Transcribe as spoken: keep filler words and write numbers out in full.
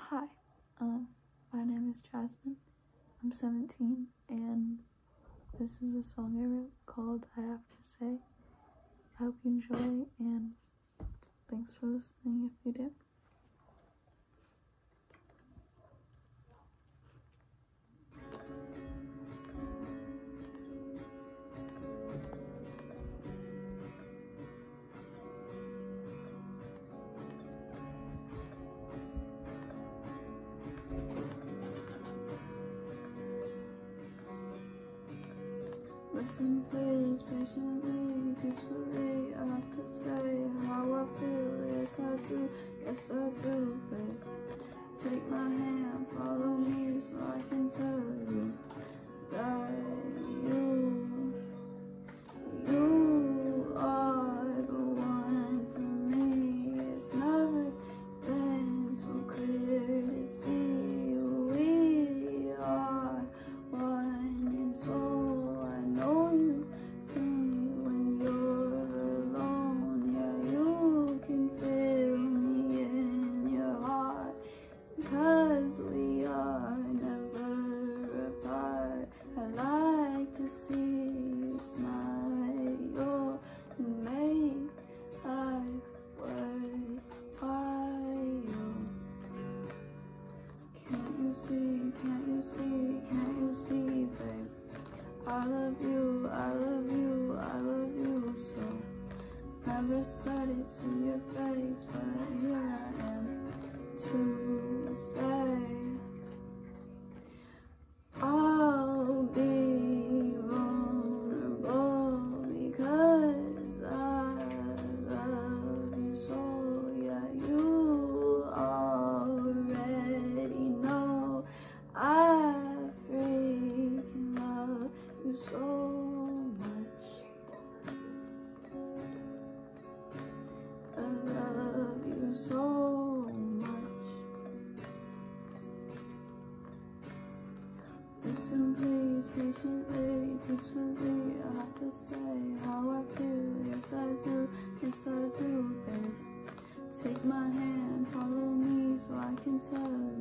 Hi, um, my name is Jasmine. I'm seventeen, and this is a song I wrote called I Have to Say. I hope you enjoy, and thanks for listening if you did. Listen please, patiently, peacefully, I have to say how I feel, yes I do, yes I do, babe. Take my hand, follow me so I can tell you that you, you are the one for me. It's never been so clear to see we are one in soul. Cause we are never apart. I like to see you smile. You make life worthwhile. Can't you see, can't you see, can't you see, babe? I love you, I love you, I love you so. Never said it to your face, but here I am to say I'll be vulnerable because I love you so. Yeah, you already know I freaking love you so much. I love you so much. Listen please, patiently, peacefully, I have to say how I feel, yes I do, yes I do, babe. Take my hand, follow me so I can tell